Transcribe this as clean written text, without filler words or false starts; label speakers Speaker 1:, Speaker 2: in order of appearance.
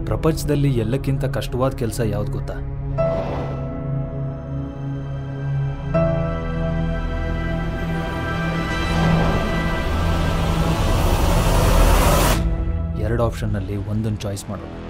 Speaker 1: ಪ್ರಪಂಚದಲ್ಲಿ ಎಲ್ಲಕ್ಕಿಂತ ಕಷ್ಟವಾದ ಕೆಲಸ ಯಾವ್ದು ಗೊತ್ತಾ? ಎರಡು ಆಪ್ಷನ್ನಲ್ಲಿ ಒಂದನ್ನು ಚಾಯ್ಸ್ ಮಾಡೋಣ.